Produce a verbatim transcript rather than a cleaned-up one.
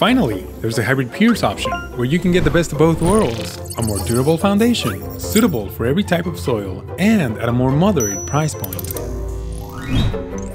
Finally, there's a hybrid piers option, where you can get the best of both worlds. A more durable foundation, suitable for every type of soil, and at a more moderate price point.